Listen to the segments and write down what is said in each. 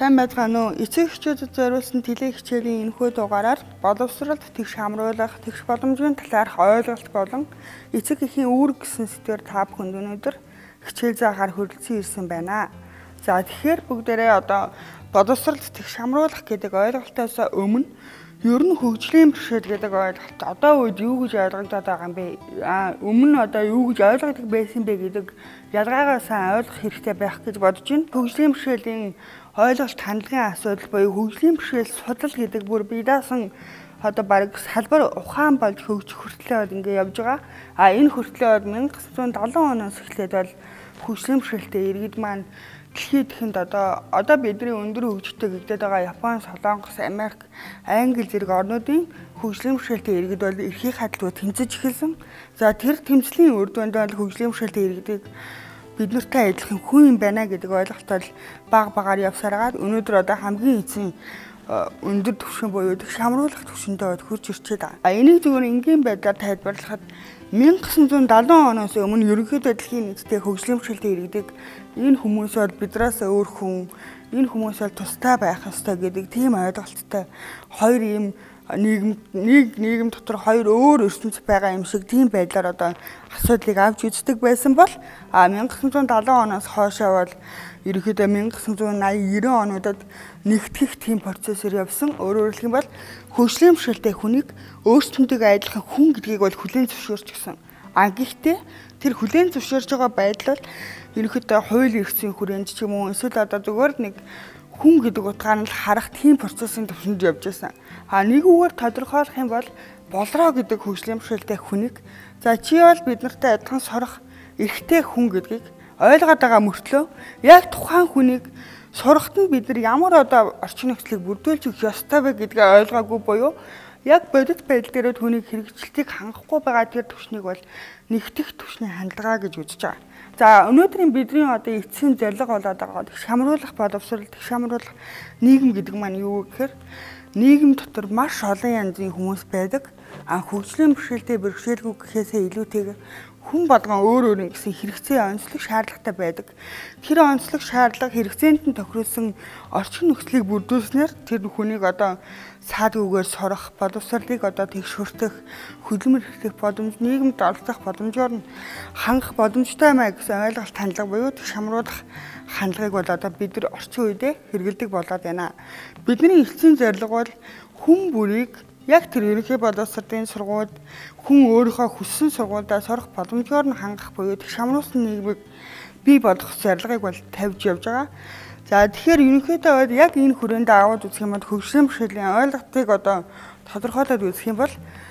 Сайн байцгаана уу? Эцэг эхчүүдэд зориулсан теле хичээлийн энэхүү дугаараар боловсролд тэгш хамруулах, тэгш боломжийн талаарх ойлголт болон эцэг эхийн үүрэг гэсэн сэдвээр та бүхэнд өнөөдөр хичээл заагаар хүрэлцэн ирсэн байна. За тэгэхээр бүгдээрээ одоо боловсролд тэгш хамруулах гэдэг ойлголтоос өмнө ер нь хөгжлийн бэрхшээл гэдэг ойлголт одоо үед юу гэж ойлгогдоод байгаа юм бэ? Өмнө одоо юу гэж ойлгогдох байсан бэ гэдэг ялгаагаа сайн ойлгох хэрэгтэй байх гэж бодож байна. Хөгжлийн бэрхшээлийн ойлголт хандлагын асуудал буюу хөгжлийн бэрхшээл судал гэдэг бүр бие даасан одоо бараг салбар ухаан болж хөгжих хүртлээр бол ингэ явж байгаа. Энэ хүртлээр 1970 оноос эхлээд бол хөгжлийн бэрхшээлтэй иргэд маань дэлхийд ихэнд одоо бидний өндөр хөгжөлтэй гэгдээд байгаа Япон, Солонгос, Америк, Англи зэрэг орнуудын хөгжлийн бэрхшээлтэй иргэд бол эрхийг хадлуу тэмцэж эхэлсэн. За тэр тэмцлийн үр дүнд бол хөгжлийн бэрхшээлтэй иргэдийг бид нартай адилхан хүн юм байна гэдэг ойлголтол баг багаар явсараад өнөөдөр одоо хамгийн эцсийн өндөр түвшин буюу тэгш хамруулах түвшинтэй хүрч ирчээд байгаа. Энийг зөвхөн энгийн байдлаар тайлбарлахад 1970 оноос өмнө ерөнхийдөө дэлхийн нийтэд хөгжлийн бэрхшээлтэй иргэдэг энэ хүмүүс бол бидраас өөр хүн, энэ хүмүүс бол тустай байх ёстой гэдэг тийм ойлголттой хоёр юм нийгэм дотор хоёр өөр ертөнц байгаа юм шиг тийм байдлаар одоо асуудлыг авч үздэг байсан бол 1970 оноос хойшоо бол ерөнхийдөө 1980-90 онуудад нэгтгэх тийм процессор явсан. Өөрөөр хэлэх юм бол хөгжлийн бэрхшээлтэй хүнийг өөрсдөндөө адилхан хүн гэдгийг бол хүлээн зөвшөөрч гисэн. Гэхдээ тэр хүлээн зөвшөөрж байгаа байдал бол ерөнхийдөө хууль эрхцийн хүрээнд ч юм уу эсвэл одоо зүгээр нэг хүн гэдэг утгаар нь харах тийм процессын төвшөнд явж байсан. Нэг үгээр тодорхойлох юм бол болроо гэдэг хөгжлийн бэрхшээлтэй хүнийг за чи бол бид нартай адилхан сурах эрхтэй хүн гэдгийг ойлгоод байгаа мөртлөө яг тухайн хүнийг сурахад нь бид нар ямар одоо орчин нөхцөлийг бүрдүүлж өгөх ёстой вэ гэдгээ ойлгоогүй буюу яг бодит байдал дээр түүний хэрэгжилтийг хангахгүй байгаа тэр түвшнийг бол нэгтгэх түвшний хандлага гэж үзэж байгаа. За өнөөдрийн бидний одоо эцсийн зорилго болоод байгаа тэгш хамруулах боловсрол, тэгш хамруулах нийгэм гэдэг маань юу гэхээр нийгэм дотор маш олон янзын хүмүүс байдаг. Хөгжлийн бэрхшээлтэй бэрхшээлгүй гэхээсээ илүүтэйгээр хүн болгон өөр гэсэн хэрэгцээ онцлог шаардлагатай байдаг. Тэр онцлог шаардлага хэрэгцээнд нь тохируулсан орчин нөхцөлийг бүрдүүлснээр тэр хүнийг одоо саадгүйгээр сурах, боловсролыг одоо тэгш хүртэх, хөдөлмөр эрхлэх боломж, нийгэмд оролцох боломжоор нь хангах боломжтой маяг гэсэн ойлголт хандлага буюу тэгш хамруулах хандлагыг бол одоо бид нар орчин үедээ хэрэгэлдэг болоод байна. Бидний эцсийн зорилго бол хүн бүрийг яг тэр ерөнхий боловсролын сургуульд хүн өөрийнхөө хүссэн сургуульдаа сурах боломжоор нь хангах буюу тэгш хамруулсан нийгмийг бий болгох зорилгыг бол тавьж явж байгаа. За тэгэхээр ерөнхийдөө яг энэ хүрээнд аваад үзэх юм бол хөгжлийн бэрхшээлийн ойлголтыг одоо тодорхойлоод үзэх юм бол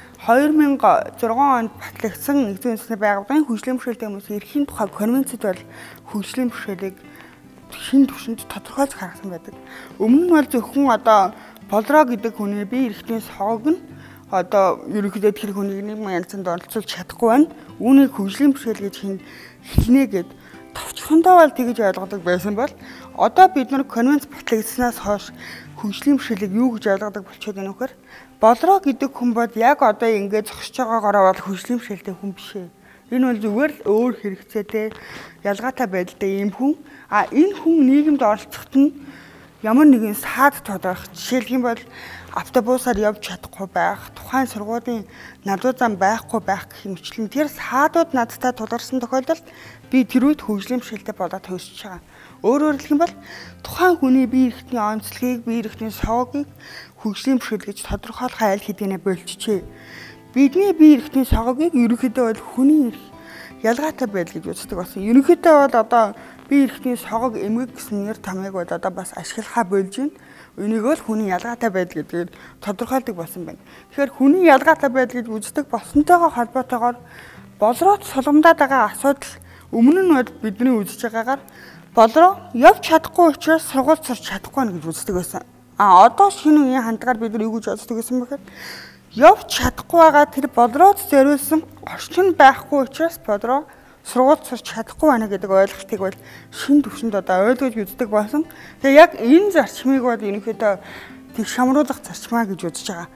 2006 онд батлагдсан Нэгдсэн үндэсний байгууллагын хөгжлийн бэрхшээлтэй хүмүүсийн эрхийн тухай конвенцэд бол хөгжлийн бэрхшээлийг шинэ түвшинд тодорхойлж гаргасан байдаг. Өмнө нь бол зөвхөн одоо болроо гэдэг хүний бие эрхтний согог нь одоо ерөнхийдөө тэр хүнийг нийгмийн янзанд оролцуулж чадахгүй байна. Үүнийг хөгжлийн бэрхшээл гэж хэлнэ гэд товчхондоо бол тэгж ойлгодог байсан бол одоо бид нар конвенц батлагдсанаас хойш хөгжлийн бэрхшээлийг юу гэж ойлгодог болчиход байна вэхээр болроо гэдэг хүн бол яг одоо ингэж зогсож байгаагаараа бол хөгжлийн бэрхшээлтэй хүн биш ээ. Энэ бол зүгээр л өөр хэрэгцээтэй ялгаатай байдалтай юм хүн. Энэ хүн нийгэмд оролцоход нь ямар нэгэн саад тодорх. Жишээлх юм бол автобусаар явж чадахгүй байх, тухайн сургуулийн надад зам байхгүй байх гэх мэтлэн тэр саадууд надтай тулгарсан тохиолдолд би тэр үед хөгжлийн бэрхшээлтэй болоод хөөсөж байгаа. Өөрөөр хэлэх юм бол тухайн хүний бие эрхтний онцлогийг, бие эрхтний соггийг хөгжлийн бэрхшээл гэж тодорхойлох айл хэдийнэ болчихжээ. Бидний бие эрхтний соггийг ерөнхийдөө бол хүний эрх ялгаатай байдал гэж үздэг болсон. Ерөнхийдөө бол одоо бие эрхтний согог эмгэг гэсэн нэр томьёог бол одоо бас ашиглахаа болж байна. Энийг бол хүний ялгаатай байдал гэдгээр тодорхойлдог болсон байна. Тэгэхээр хүний ялгаатай байдал гэж үздэг болсонтойгоо холбоотойгоор болроод сулгамдаад байгаа асуудал өмнө нь бидний үзэж байгаагаар болроо явж чадахгүй учраас сургууль сурч чадахгүй нэ гэж үздэг байсан. Одоо шинэ үеийн хандлагаар бид нар юу гэж боддог гэсэн бэхээр явж чадахгүй байгаа тэр болроод зориулсан орчин байхгүй учраас болроо сургууль сурч чадахгүй байна гэдэг ойлголтыг бол шинэ түвшинд одоо ойлгож үздэг болсон. Тэгээ яг энэ зарчмыг бол ерөнхийдөө тэгш хамруулах зарчмаа гэж үзэж байгаа.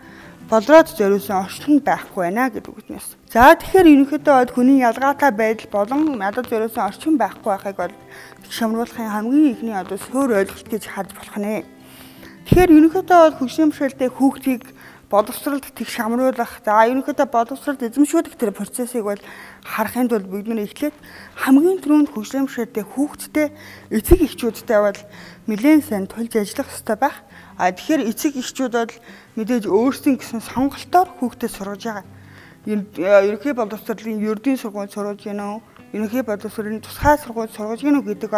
болоод зориулсан орчин байхгүй байна гэдэг үгнээс. За тэгэхээр ерөнхийдөө хүний ялгаатай байдал болон надад зориулсан орчин байхгүй байхыг бол тэгш хамруулахын хамгийн ихний суур ойлголт гэж харж болох нэ. Тэгэхээр ерөнхийдөө хөгжлийн бэрхшээлтэй хүүхдийг боловсролд тэгш хамруулах, за ерөнхийдөө боловсролд эзэмшүүлэх тэр процессыг бол харахын тулд бид нэр эхлээд хамгийн түрүүнд хөгжлийн бэрхшээлтэй хүүхдтэй эцэг эхчүүдтэй бол нэлээд сайн тулж ажиллах хэрэгтэй байх. Тэгэхээр эцэг эхчүүд бол мэдээж өөрсдийн гэсэн сонголтоор хүүхдэд сургаж байгаа. Ерөнхий боловсролын ердийн сургууль сургаж гинөө, ерөнхий боловсролын тусгай сургууль сургаж гинөө гэдэг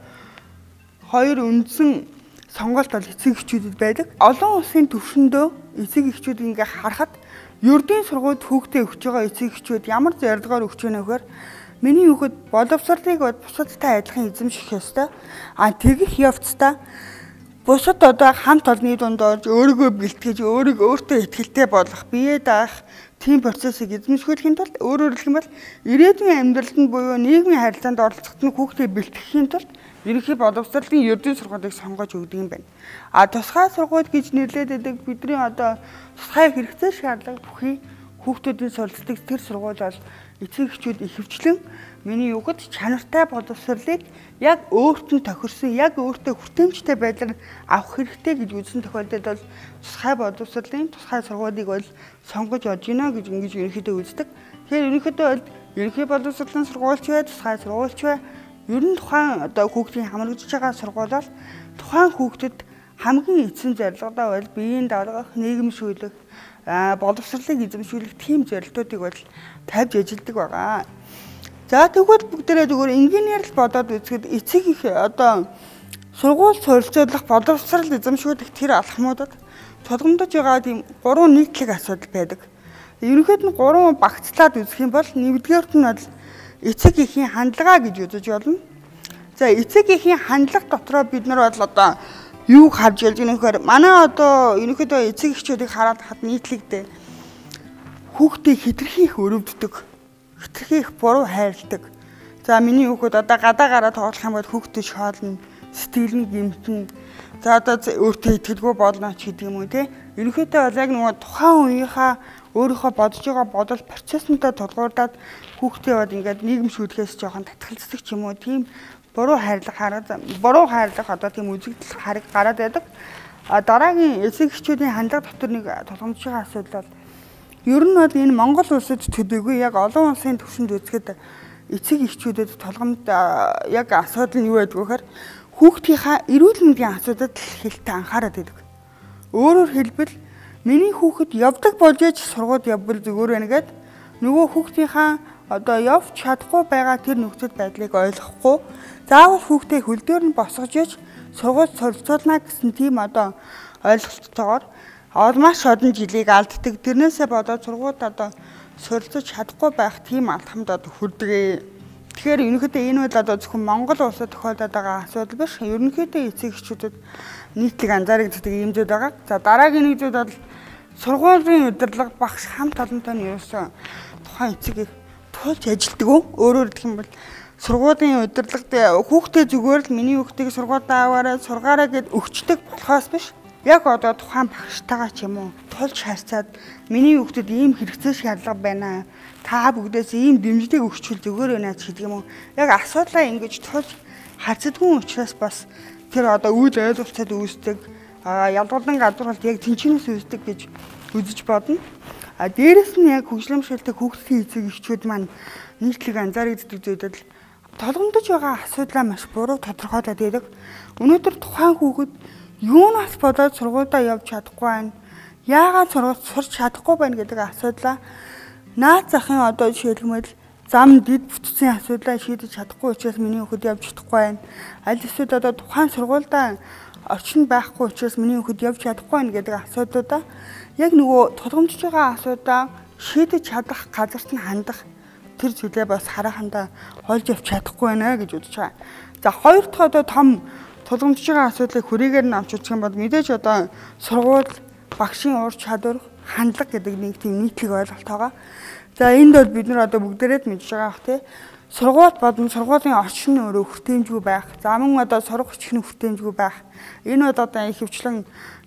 хоёр үндсэн сонголт бол эцэг эхчүүдэд байдаг. Олон улсын түвшиндөө эцэг эхчүүд ингээ харахад ердийн сургуульд хүүхдээ өгч байгаа эцэг эхчүүд ямар зорилгоор өгч байна вэхээр миний хүүхэд боловсролыг бусадтай адилхан эзэмших ёстой. Тэгэх явцдаа бусад хамт олонны дунд орж өөрийгөө бэлтгэж өөртөө итгэлтэй болох, биеэ даах тийм процессыг эзэмшүүлэхийн тулд өөрөөр хэлэх юм бол ирээдүйн амьдралд буюу нийгмийн харилцаанд оролцоход хүүхдээ бэлтгэхийн тулд ерөнхий боловсролын ердийн сургуулийг сонгож өгдөг юм байна. Тусгай сургууль гэж нэрлэдэг бидний тусгай хэрэгцээ шаардлага бүхий хүүхдүүдийн суралцдаг тэр сургууль бол эцэг эхчүүд ихэвчлэн миний хүүхэд чанартай боловсролыг яг өөрт нь тохирсон, яг өөртөө хүртээмжтэй байдлаар авах хэрэгтэй гэж үзсэн тохиолдолд бол тусгай боловсролын тусгай сургуулийг бол сонгож олж гинэ гэж ингэж ерөнхийдөө үздэг. Тэгэхээр ерөнхийдөө бол ерөнхий боловсролын сургуульч бай, тусгай сургуульч бай, ер нь тухайн хүүхдийн хамрагдж байгаа сургууль бол тухайн хүүхдэд хамгийн эцсийн зорилгодоо бол биеийн дараах, нийгэмшүүлэх, боловсролыг эзэмшүүлэх тийм зорилтуудыг бол тавьж ажилладаг байгаа. За тэгвэл бүгдээрээ зүгээр инженер л бодоод үзэхэд эцэг их сургууль суралцуулах, боловсрол эзэмшүүлэх тэр алхмуудад тулгамдж байгаа тийм 3 нийтлэг асуудал байдаг. Ерөнхийд нь 3 багцлаад үзэх юм бол нэгдүгээрт нь бол эцэг эхийн хандлага гэж үзэж болно. За эцэг эхийн хандлага дотроо бид нар бол юуг харж ялж байгаа нөхөр манай ерөнхийдөө эцэг эхчүүдийг хараад хад нийтлэгдээ хүүхдийг хэтэрхий их өрөвддөг, хэтэрхий их буруу хайрладаг. За миний хүүхэд гадаа гараа тоглох юм бол хүүхдээ шоолно, сэтгэл нь гэмтэн. За өөртөө итгэлгүй болно ч гэдэг юм уу те. Ерөнхийдөө бол яг нөгөө тухайн үеийнхаа өөрийнхөө бодож байгаа бодол процессынтай тулгуурлаад хүүхдээ бол ингээд нийгэмшүүлэхээс жоохон татгалздаг ч юм уу тийм буруу хайрлах тийм үзэгдэл хариг гараад байдаг. Дараагийн эцэг эхчүүдийн хандлага дотор нэг тулгамдж байгаа асуудал бол ер нь бол энэ Монгол улсад төдийгүй яг олон улсын түвшинд үзэхэд эцэг эхчүүдэд тулгамд яг асуудал нь юу байдаг вэ гэхээр хүүхдийнхаа эрүүл мэндийн асуудалд хэлтэй анхаарал байдаг. Өөрөөр хэлбэл миний хүүхэд явдаг болж иж сургууль явбал зүгээр байна гэд нөгөө хүүхдийнхаа явж чадахгүй байгаа тэр нөхцөл байдлыг ойлгохгүй заавал хүүхдээ хөлдөр нь босгож иж сургууль суралцуулна гэсэн тийм ойлголттойгоор маш олон жилийг алддаг. Тэрнээсээ болоод сургуульд суралцж чадахгүй байх тийм алхамд хүрдэг. Тэгэхээр ерөнхийдөө энэ бол зөвхөн Монгол улсад тохиолдоод байгаа асуудал биш. Ерөнхийдөө эцэг эхчүүдэд нийтлэг анзаарэгддэг юм зүйл байгаа. За дараагийн нэг зүйл бол сургуулийн удирдлага багш хамт олонтой нь ерөөсөн тухайн эцэг тулж ажилтдаг. Өөрөөр хэлэх юм бол сургуулийн удирдлагад хүүхдээ зүгээр л миний хүүхдийг сургуультай аваарай, сургаарай гэд өгчдөг болохоос биш. Яг тухайн багштайгаа ч юм уу тулж харьцаад миний хүүхдэд ийм хэрэгцээ шаардлага байна. Та бүгдээс ийм дэмжлэг өгчвөл зүгээр байна ч гэдэг юм уу. Яг асуудлаа ингэж тулж харьцдаггүй учраас бас тэр үйл ойлголцоод үүсдэг. Ялгуулсан гадуурхалт яг тэнцэнээс үүсдэг гэж үзэж бодно. Дээрэс нь яг хөгжлийн бэрхшээлтэй хүүхдийн эцэг эхчүүд маань нийтлэг анзаарэгддэг зүйлд толгомдож байгаа асуудлаа маш буруу тодорхойлоод байдаг. Өнөөдөр тухайн хүүхэд юунаас болоод сургуультай явж чадахгүй байна? Яагаад сурч чадахгүй байна гэдэг асуудлаа наад захын жишээлбэл зам дэд бүтцийн асуудлаа шийдэж чадахгүй учраас миний хүүхэд явж чадахгүй байна. Аль эсвэл тухайн сургуультай орчин байхгүй учраас миний хүүхэд явж чадахгүй байна гэдэг асуудлуудаа яг нөгөө тулгамдж байгаа асуудаа шийдэж чадах газарт нь хандах тэр зүйлээ бас харахандаа олж авч чадахгүй байна гэж үзэж байгаа. За хоёр дахь том тулгамдж байгаа асуудлыг хүрээгээр нь авч үзэх юм бол мэдээж сургууль, багшийн ур чадвар, хандлага гэдэг нэг тийм нийтлэг ойлголт байгаа. За энд бол бид нар бүгдээрээ мэдж байгаа бах тий. Сургууль болон сургуулийн орчин нь өөрөө хүртээмжгүй байх. За мөн сурах хүч нь хүртээмжгүй байх. Энэ бол ихэвчлэн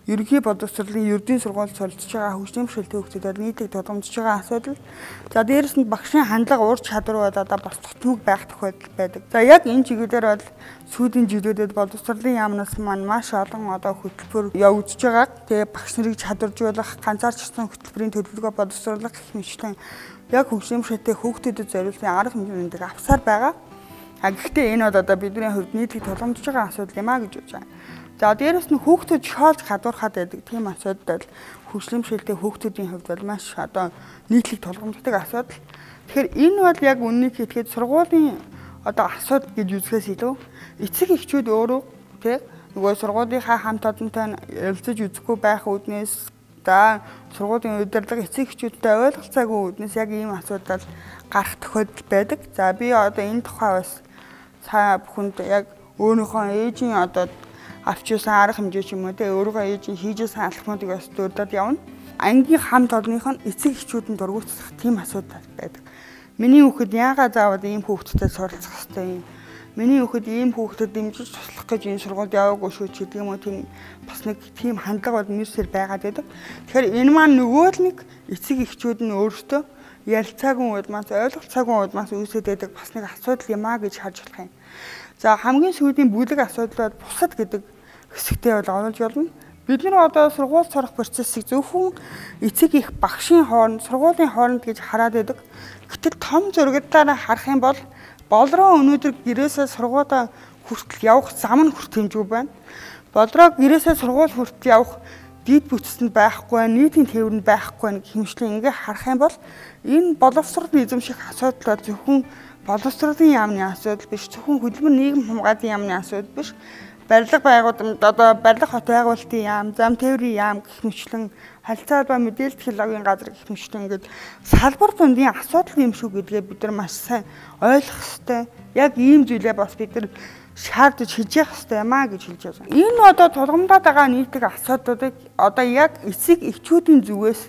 ерөнхий боловсролын ердийн сургууль суралцж байгаа хөгжлийн бэрхшээлтэй хүүхдүүдэд нийтлэг тулгамдж байгаа асуудал. За дээрэс нь багшийн хандлага ур чадвар бол одоо бас тутмаг байх тохиолдол байдаг. За яг энэ чиглэлээр бол сүүлийн жилүүдэд боловсролын яамнаас маань маш олон одоо хөтөлбөр явагдаж байгаа. Тэгээ багш нарыг чадваржуулах, ганцаарчсан хөтөлбөрийн төлөвлөгөө боловсруулах гэх мэтлэн яг хөгжлийн бэрхшээлтэй хүүхдүүдэд зориулсан арга хэмжээнийг авсаар байгаа. Гэхдээ энэ бол одоо бидний хувьд нийтлэг тулгамдж байгаа асуудал юм а гэж бодож байна. За дээрэс нь хүүхдүүд шоолж гадуурхаад байдаг тийм асуудал хөгжлийн бэрхшээлтэй хүүхдүүдийн хувьд бол маш одоо нийтлэг тулгамддаг асуудал. Тэгэхээр энэ бол яг үннийг хэлэхэд сургуулийн одоо асуудал гэж үзэхээс илүү эцэг эхчүүд өөрөө тийм нөгөө сургуулийнхаа хамт олонтой ярилцаж үзэхгүй байх үүднээс за сургуулийн удирдлага эцэг эхчүүдтэй ойлголцоогүй үүднээс яг ийм асуудал гарах тохиолдол байдаг. За би одоо энэ тухай бас цаа бүхэнд яг өөрийнхөө ээжийн одоо авчирсан арга хэмжээ ч юм уу те өөрийнхөө ээжийн хийжсэн алхмуудыг бас дурдаад явна. Ангийн хамт олонных нь эцэг эхчүүдэнд дургуутсах тийм асуудал байдаг. Миний хүүхэд яагаад заавал ийм хүүхэдтэй суралцах ёстой юм? Миний хүүхэд ийм хүүхдэд дэмжиж туслах гэж энэ сургуульд яваагүй шүү ч гэдэг юм уу тийм бас нэг тийм хандлага бол мэрсээр байгаад байдаг. Тэгэхээр энэ маань нөгөө л нэг эцэг эхчүүд нь өөрсдөө ярилцаагүй удмаас ойлголцоогүй удмаас үүсээд байдаг бас нэг асуудал юм а гэж харж болох юм. За хамгийн сүүлийн бүлэг асуудал бол бусад гэдэг хэсэгтээ бол оруулж болно. Бид нар одоо сургууль сурах процессыг зөвхөн эцэг эх багшийн хооронд, сургуулийн хооронд гэж хараад байдаг. Гэтэл том зурагтаараа харах юм бол болроо өнөөдөр гэрээсээ сургуулаа хүртэл явах зам нь хүртэмжгүй байна. Болроо гэрээсээ сургууль хүртэл явах дид бүтцэнд байхгүй, нийтийн тээвэрэнд байхгүй гэх хэмжлэн ингээ харах юм бол энэ боловсрол эзэмших асуудал зөвхөн боловсролын яамны асуудал биш, зөвхөн хөдөлмөр нийгэм хамгааллын яамны асуудал биш. Барилга байгууллагад одоо барилга хот байгуулалтын яам, зам тээврийн яам гэх мэтлэн харилцаа холбоо мэдээлэл технологийн газар гэх мэтлэн ингээд салбар дундын асуудал юм шүү гэдгээ бид нар маш сайн ойлгох хэрэгтэй. Яг ийм зүйлээ бас бид нар шаардаж хийж явах хэрэгтэй юм а гэж хэлж байгаа. Энэ одоо тулгамдаад байгаа нийтлэг асуудлуудыг одоо яг эцэг эхчүүдийн зүгээс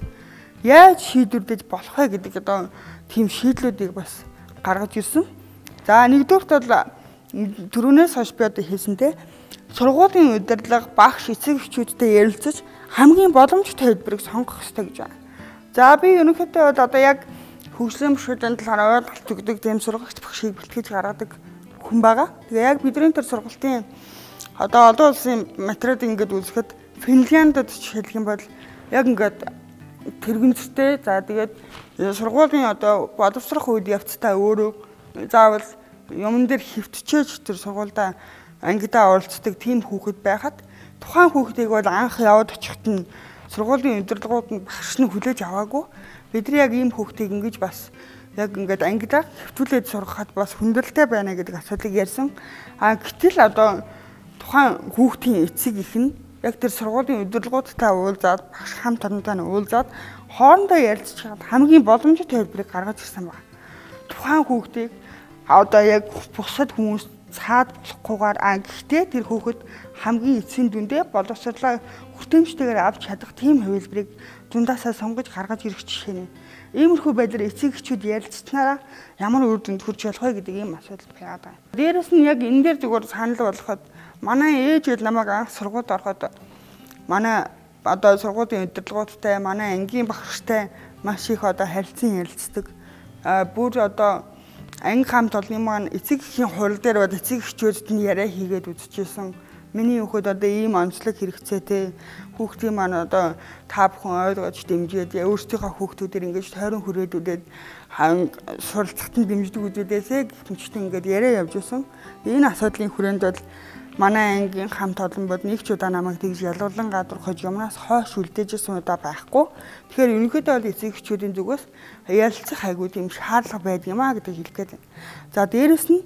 яаж шийдвэрлэж болох вэ гэдэг одоо тийм шийдлүүдийг бас гаргаж ирсэн. За нэгдүгürt бол түрүүнээс хойш би одоо хэлсэнтэй сургуулийн удирдлага багш эцэг эхчүүдтэй ярилцаж хамгийн боломжтой хэлбэрийг сонгох ёстой гэж байна. За би ерөнхийдөө бол одоо яг хөгжлийн бэрхшээлийн талаар ойлголт өгдөг тийм сургагч багшийг бэлтгэж гаргадаг хүн байгаа. Тэгээ яг бидний төр сургалтын одоо олон улсын материалд ингээд үзэхэд Финляндд жишээлх юм бол яг ингээд тэрэгнэртэй за тэгээд сургуулийн одоо боловсрох үед явцдаа өөрөө заавал юмн дээр хөвтчээж тэр сургуультай ангидаа оролцдог тийм хүүхэд байхад тухайн хүүхдийг бол анх яваад очихт нь сургуулийн удирдлагууд нь багш нь хүлээж аваагүй. Бид нар яг ийм хүүхдийг ингэж бас яг ингээд ангидаа хөвтүүлээд сургахад бас хүндрэлтэй байна гэдэг асуудлыг ярьсан. Гэтэл одоо тухайн хүүхдийн эцэг их нь яг тэр сургуулийн удирдлагуудтай уулзаад багш хамт олонтой уулзаад хоорондоо ярилцж хаад хамгийн боломжтой хэлбэрийг гаргаж ирсэн байна. Тухайн хүүхдийг одоо яг бусад хүмүүс цаад болохгүйгээр гэхдээ тэр хүүхэд хамгийн эцсийн дүндээ боловсрлоо хүртээмжтэйгээр авч чадах тийм хувилбарыг зундаасаа сонгож гаргаж ирэх жишээ нь. Иймэрхүү байдлаар эцэг эхчүүд ярилцсанараа ямар үр дүнд хүрч болох вэ гэдэг ийм асуудал байгаад байна. Дээрээс нь яг энэ дээр зүгээр санал болгоход манай ээж намайг анх сургуульд ороход манай одоо сургуулийн удирдлагуудтай манай ангийн багштай маш их одоо харилцан ярилцдаг. Бүр одоо анги хамт олонны маань эцэг эхийн хурал дээр бол эцэг эхчүүд нь яриа хийгээд үзчихсэн. Миний хүүхэд одоо ийм онцлог хэрэгцээтэй хүүхдийн маань одоо та бүхэн ойлгож дэмжиж өөрсдийнхөө хүүхдүүдээр ингэж тойрон хүрээлүүлээд суралцахад нь дэмждэг үзүүлээсэй гэх мэтчтэй ингээд яриа явж байсан. Энэ асуудлын хүрээнд бол манай ангийн хамт олон бол нэг ч удаа намайг тэгж ялуулан гадуурхаж юмнаас хойш үлдээжсэн удаа байхгүй. Тэгэхээр ерөнхийдөө бол эцэг эхчүүдийн зүгээс ярилцах айгүй тийм шаардлага байдаг юм а гэдэг хэлэх гээд байна. За дээрэс нь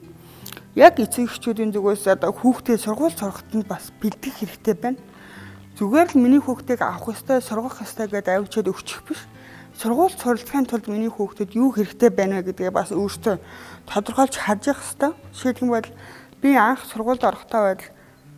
яг эцэг эхчүүдийн зүгээс одоо хүүхдээ сургууль сурахад нь бас бэлтгэх хэрэгтэй байна. Зүгээр л миний хүүхдийг авах ёстой, сургах ёстой гэдээ авчиад өгчих биш. Сургууль суралцахын тулд миний хүүхдэд юу хэрэгтэй байна вэ гэдгээ бас өөртөө тодорхойлж харж явах ёстой. Жишээлх юм бол би анх сургуульд орохдоо бол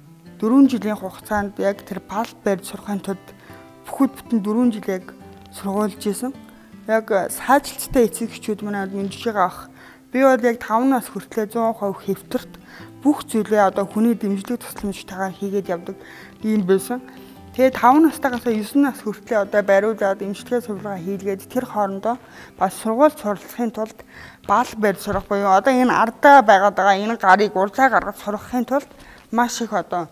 4 жилийн хугацаанд яг тэр балд барьж сурахын тулд бүхэл бүтэн 4 жил яг сургуулж исэн. Яг саажилттай эцэг эхчүүд манайд мэдж байгаа ах. Би бол яг 5 нас хүртлээр 100% хэвтэрт бүх зүйлээ одоо хүний дэмжлэг тусламжтайгаар хийгээд явдаг юм байсан. Тэгээ 5 настайгаас 9 нас хүртлээр одоо бариулаад эмчилгээ сургалгаа хийлгээд тэр хоорондоо бас сургууль суралцахын тулд баал барь сурах буюу одоо энэ ардаа байгаад байгаа энэ гарыг урьдчилан гаргаж сургахын тулд маш их одоо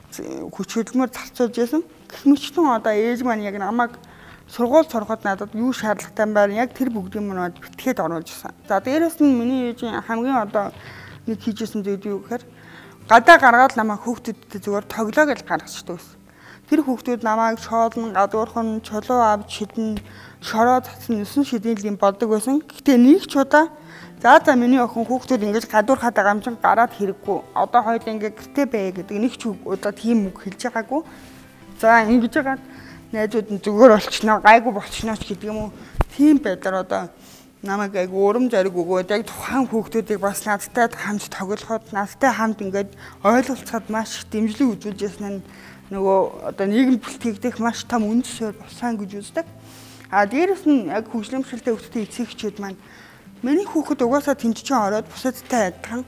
хүч хөдөлмөр зарцуулж байсан. Гэх мэтчтэн одоо ээж маань яг намайг сургууль сурахад надад юу шаардлагатай байна яг тэр бүгдийг манад битгээд оруулж ирсэн. За дээрэс нь миний ээжийн хамгийн одоо нэг хийжсэн зүйл юу гэхээр гадаа гаргаад намайг хүүхдүүдтэй зүгээр тоглоо гэж гаргацдаг байсан. Тэр хүүхдүүд намайг шоолн, гадуурхан, чулуу авч шидэн, шороо татсан 9 шидийн болдог байсан. Гэхдээ нэг ч удаа за миний охин хүүхдүүд ингэж гадуурхаад байгаа юм чинь гараад хэрэггүй. Одоо хоёул ингэ гэртээ бай гэдэг нэг ч удаа тийм үг хэлж байгаагүй. За ингэж байгаа найзууд нь зүгээр болчихноо, гайгүй болчихноо ч гэдэг юм уу. Тийм байдлаар одоо намайг айгу урам зориг өгөөд яг тухайн хүүхдүүдийг бас надтай хамт тоглоход, надтай хамт ингээд ойлголцоход маш их дэмжлэг үзүүлж яснаа нөгөө одоо нийгэм бүлтгэгдэх маш том үндэс суурь болсон гэж үздэг. А дээрэс нь яг хөгжлөмшөлтэй өвчтөе эцэгчүүд маань миний хүүхэд угаасаа тэмцэж ороод бусадтай адилхан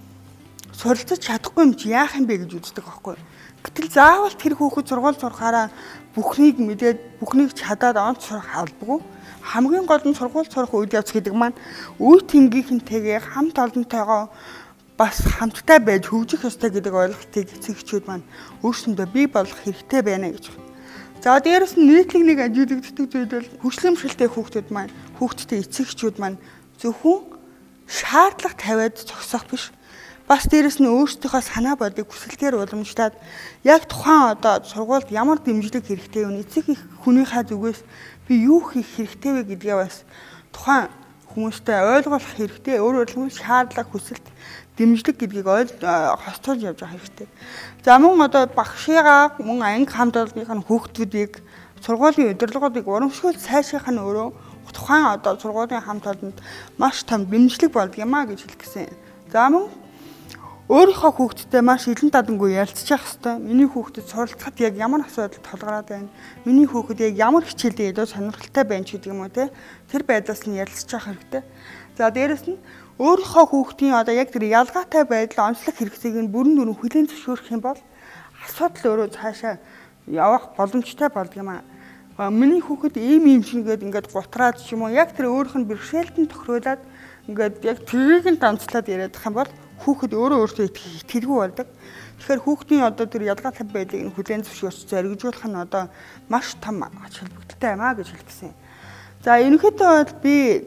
суралцаж чадахгүй юм чи яах юм бэ гэж үздэг байхгүй. Гэтэл заавал тэр хүүхэд сургууль сурахаараа бүхнийг мэдээд бүхнийг чадаад онц сурах албагүй. Хамгийн гол нь сургууль сурах үед явц гэдэг маань үе тэнгийнхэнтэйгээ хамт олонтойгоо бас хамттай байж хөгжих ёстой гэдэг ойлголтыг эцэгчүүд маань өөрсөндөө бий болгох хэрэгтэй байна гэж. За дээрэс нь нийтлэг нэг ажиглагддаг зүйл бол хөгжлөмшөлтэй хүүхдүүд маань хүүхдтэй эцэгчүүд маань зөвхөн шаардлага тавиад зогсоох биш. Бас дээрэс нь өөрсдийнхөө санаа бодлыг хүсэлтээр уламжлаад яг тухайн одоо сургуульд ямар дэмжлэг хэрэгтэй вэ? Эцэг их хүнийхээ зүгээс би юу хийх хэрэгтэй вэ гэдгээ бас тухайн хүмүүстэй ойлгуулах хэрэгтэй. Өөрөөр хэлбэл шаардлага хүсэлт дэмжлэг гэдгийг хостолж явж байгаа хэрэгтэй. За мөн одоо багшигаа мөн анги хамт олонныхаа хүүхдүүдийг сургуулийн удирдлагуудыг урамшуул сайшаах нь өөрөө тухайн одоо сургуулийн хамт олонд маш том дэмжлэг болдог юм а гэж хэлэх гэсэн. За мөн өөрийнхөө хүүхдтэй маш илэн тадангүй ярилцчих хэвээр. Миний хүүхдэд суралцахад яг ямар асуудал толгараад байна. Миний хүүхэд яг ямар хичээлдээ илүү сонирхолтой байна ч гэдэг юм уу те. Тэр байдлаас нь ярилцчих хэрэгтэй. За дээрэс нь өөрийнхөө хүүхдийн одоо яг тэр ялгаатай байдал онцлог хэрэгцээг нь бүрэн дүрэн хүлээн зөвшөөрөх юм бол асуудал өөрөө цаашаа явах боломжтой болдог юм аа. Миний хүүхэд ийм шингээд ингээд гутраад ч юм уу яг тэр өөрийнх нь бэрхшээлтэн тохируулаад ингээд яг тэрийг нь данцлаад яриад ах юм бол хүүхэд өөртөө итгэлгүй болдог. Тэгэхээр хүүхдийн одоо тэр ялгаатай байдлыг нь хүлээн зөвшөөрч зоригжуулах нь одоо маш том ач холбогдолтой юм аа гэж хэлсэн. За ерөнхийдөө бол би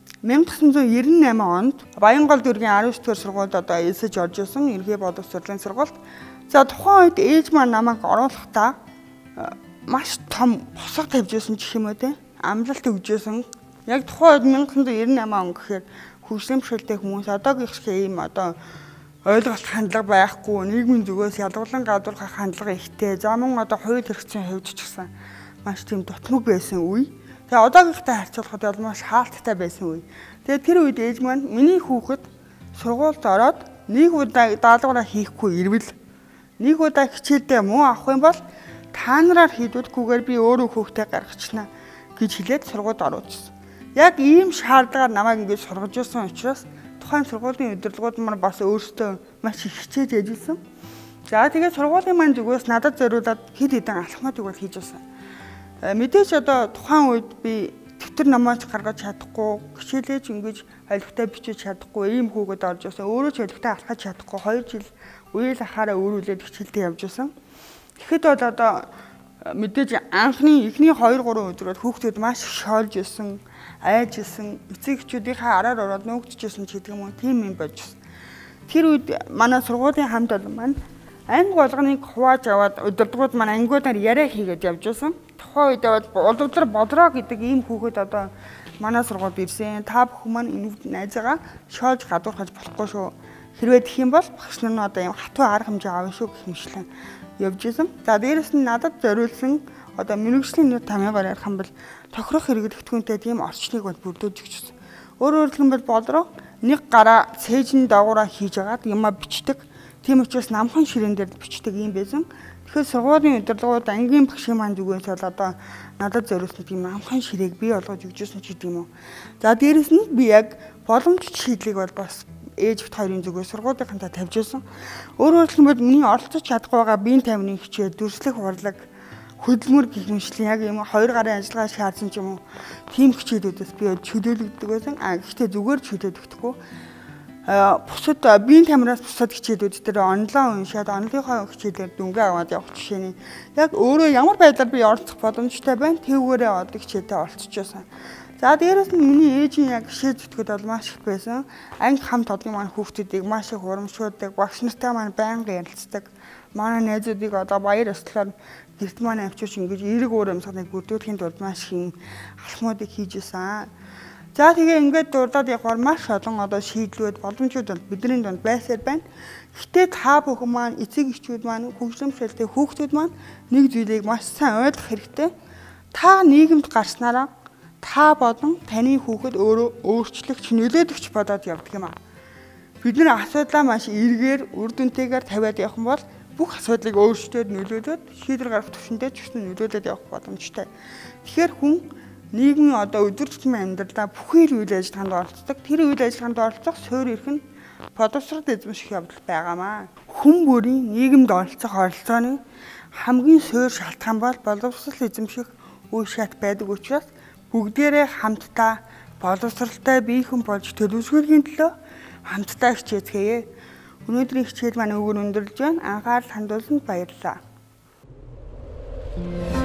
1998 онд Баянгол дүүргийн 19 дугаар сургуульд одоо элсэж орж исэн ерхий боловсролын сургуульд. За тухайн үед ээж маань намайг оруулахдаа маш том босго тавьж исэн ч юм уу те. Амлалт өгж исэн. Яг тухайн үед 1998 он гэхээр хөгжлөмшөлтэй хүмүүс одоогийн шиг ийм одоо ойлголт хандлага байхгүй, нийгмийн зүгээс ялгуулан гадуурхах хандлага ихтэй. За мөн одоо хууль хэрэгцээний хувьд ч гэсэн маш тийм дутмаг байсан үе. Тэгээ одоогийнхтай харьцуулахад бол маш хаалттай байсан үе. Тэгээ тэр үед ээж маань миний хүүхэд сургуульд ороод нэг удаа даалгавраа хийхгүй ирвэл нэг удаа хичээлдээ муу авах юм бол та нараар хийдүүлэхгүйгээр би өөрөө хүүхдээ гаргачна гэж хэлээд сургуульд оруулсан. Яг ийм шаардлагаар намайг ингэж сургаж ирсэн учраас тухайн сургуулийн удирдлагууд маань бас өөрсдөө маш их хичээж ажилласан. За тэгээд сургуулийн маань зүгээс надад зориулаад хэд хэдэн алхмуудыг бол хийж байсан. Мэдээж одоо тухайн үед би дэвтэр намаач гаргаж чадахгүй, хичээлээ ч ингэж айлгтай бичиж чадахгүй, ийм хүүхэд орж ирсэн. Өөрөө ч айлгтай алхаж чадахгүй 2 жил үеэл ахаараа өөрүүлээд хичээлдээ явж ирсэн. Тэгэхэд бол одоо мэдээж анхны эхний 2-3 өдрөд хүүхдүүд маш их шоолж ирсэн, айж ирсэн, эцэгчүүдийнхээ араар ороод нуугдж ирсэн ч гэдэг юм уу, тийм юм болж ирсэн. Тэр үед манай сургуулийн хамт олон маань анги болгоныг хувааж аваад удирдлагууд маань ангиудаар яриа хийгээд явж ирсэн. Тухайн үед бол улуудлар бодроо гэдэг ийм хүүхэд одоо манай сургуульд ирсэн. Та бүхэн маань энэ найзаагаа шоолж гадуурхаж болохгүй шүү. Хэрвээ тэх юм бол багш нар нь одоо юм хатуу арга хэмжээ авна шүү гэх юмшлээ явж исэн. За дээрэс нь надад зориулсан одоо мэрэгжлийн нэг тамиагаар ярих юм бол тохирох хэрэглэгдэхүүнтэй тийм орчныг бол бүрдүүлж өгсөн. Өөрөөр хэлбэл бодроо нэг гараа цээжин доогуура хийж агаад юмаа бичдэг. Тийм учраас намхан ширээн дээр бичдэг юм байсан. Тэгэхээр сургуулийн удирдлагууд ангийн багшийн маань зүгээс бол одоо надад зориулсан тийм намхан ширээг бий болгож өгчөөсөн ч гэдэг юм уу. За дээрэс нь би яг боломжит шийдлийг бол бас ээж бит хоёрын зүгээс сургуулийнхантаа тавьж ирсэн. Өөрөөр хэлбэл миний оролцож чадахгүй байгаа биеийн тамирын хичээл, дүрслэх урлаг, хөдөлмөр гихмишлэн яг юм 2 гарын ажиллагаа шаардсан ч юм уу тийм хичээлүүдээс би чөлөөлөгдөг байсан. Гэхдээ зүгээр чөлөөлөгдөхгүй. Бусад биеийн тамираас бусад хичээлүүд дээр онлайн уншаад онлынхоо хичээлээр дүнгээ аваад явах жишээний яг өөрөө ямар байдлаар би оролцох боломжтой байна тэрүүгээрээ одоо хичээлдээ оролцчихсан. За дээрэс нь миний ээжийн яг гişээ зүтгэд бол маш их байсан. Анги хамт олон маань хүүхдүүдийг маш их урамшуулдаг, багш нартай маань байнга ярилцдаг. Манай найзуудыг одоо баяр ёслолоор гэрт маань авчирч ингэж эерэг уур амьсгалыг бүрдүүлэхийн тулд маш их алхмуудыг хийж исэн. За тэгээ ингээд дурдаад явахаар маш олон одоо шийдлүүд, боломжууд бидний дунд байсаар байна. Гэтэ та бүхэн маань эцэг эхчүүд маань хөгжлөмшөлтэй хүүхдүүд маань нэг зүйлийг маш сайн ойлгох хэрэгтэй. Та нийгэмд гарснараа та болон таны хүүхэд өөрөө өөрчлөгч, нөлөөлөгч болоод явдаг юм аа. Бид нэр асуудлаа маш эргээр, үр дүнтэйгээр тавиад явах юм бол бүх асуудлыг өөрчлөөд нөлөөлөд шийдвэр гаргах төвшөндөө ч гэсэн нөлөөлөд явах боломжтой. Тэгэхээр хүн нийгмийн одоо өдөр тутмын амьдралдаа бүхэл үйл ажиллагаанд оролцдог. Тэр үйл ажиллагаанд оролцох суурь эрх нь боловсрол эзэмших явдал байгаамаа. Хүн бүрийн нийгэмд оролцох оролцооны хамгийн суурь шалтгаан бол боловсрол эзэмших үе шат байдаг учраас бүгдээрээ хамтдаа боловсралтай бие хүн болж төлөвшүүлэхийн төлөө хамтдаа хичээцгээе. Өнөөдрийн хичээл маань өгөр өндөрлж байна. Анхаарал хандуулсанд баярлалаа.